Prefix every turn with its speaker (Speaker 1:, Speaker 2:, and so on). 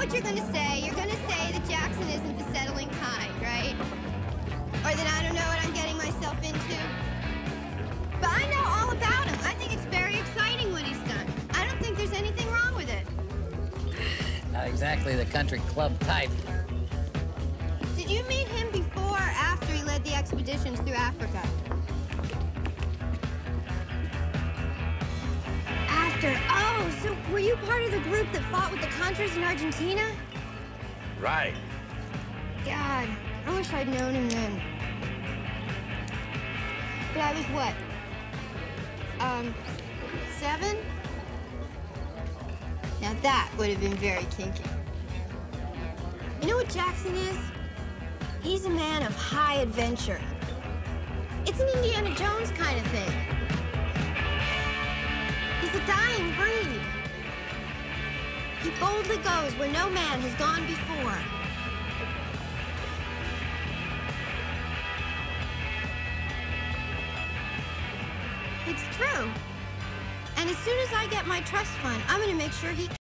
Speaker 1: what you're gonna say. You're gonna say that Jackson isn't the settling kind, right? Or that I don't know what I'm getting myself into. But I know all about him. I think it's very exciting what he's done. I don't think there's anything wrong with it.
Speaker 2: Not exactly the country club type.
Speaker 1: Did you meet him before or after he led the expeditions through Africa? After. Oh, so were you part of the group that fought with the Contras in Argentina?
Speaker 3: Right.
Speaker 1: God, I wish I'd known him then. But I was what? 7? Now that would have been very kinky. You know what Jackson is? He's a man of high adventure. It's an Indiana Jones kind of thing. He's a dying breed. He boldly goes where no man has gone before. It's true. And as soon as I get my trust fund, I'm gonna make sure he